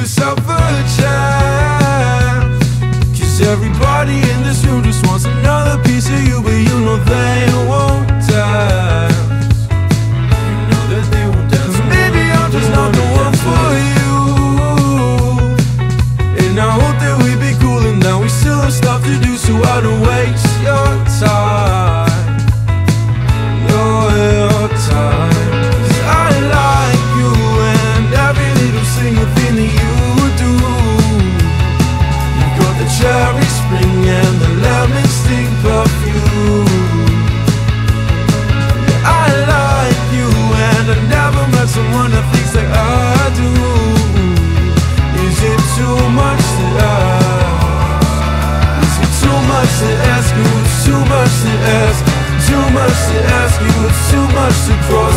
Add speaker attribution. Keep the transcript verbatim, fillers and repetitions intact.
Speaker 1: yourself a chance. Cause everybody in this room just wants another piece of you, but you know they won't dance. You know that they won't dance. So maybe I'm just not the one for you. And I hope that we be cool and that we still have stuff to do, so I don't waste your time. Your, your time. Cause I like you and every little single thing that you do. You've got the cherry spring and the lemon stick perfume. Yeah, I like you and I never met someone that thinks like I do. Is it too much to ask? Is it too much to ask you? It's too much to ask. Too much to ask you. It's too much to cross.